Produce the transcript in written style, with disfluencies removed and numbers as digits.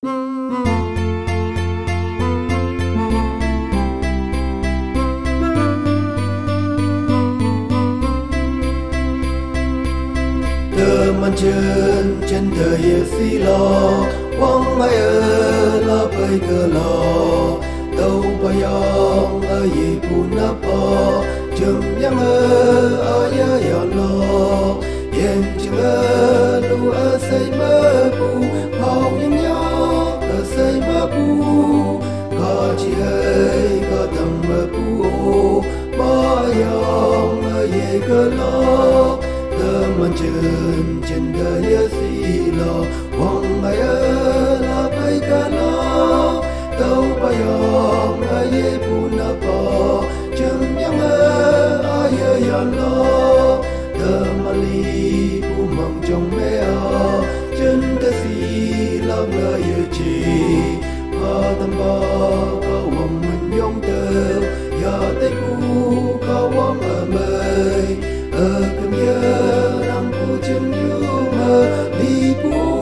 Teman chân đời phi lo quăng mai la bay cơ lo tàu bay ong ye puna po chum yang aya ya lo yen chunga lu asai ma bu hao yang ya asai ma bu ka chi ai ka tam ma bu ba yang ye cơ lo teman chân đời phi lo quăng mai la bay cơ lo tàu bay ong ye puna po chum yang aya ya lo temali pu mong trong mea chân ta phi lo ngơ ye chi pa tam ba ka wam mun yong te ya te ku ka wam mai kem ye ram pu chum yu ma li pu